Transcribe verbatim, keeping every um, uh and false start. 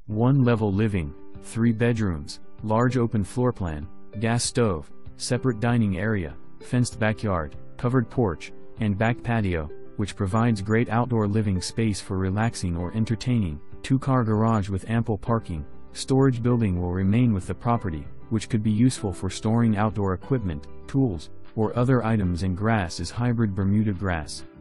One-level living, three bedrooms, large open floor plan, gas stove, separate dining area, fenced backyard, covered porch, and back patio, which provides great outdoor living space for relaxing or entertaining. Two-car garage with ample parking. Storage building will remain with the property, which could be useful for storing outdoor equipment, tools, or other items, and grass is hybrid Bermuda grass.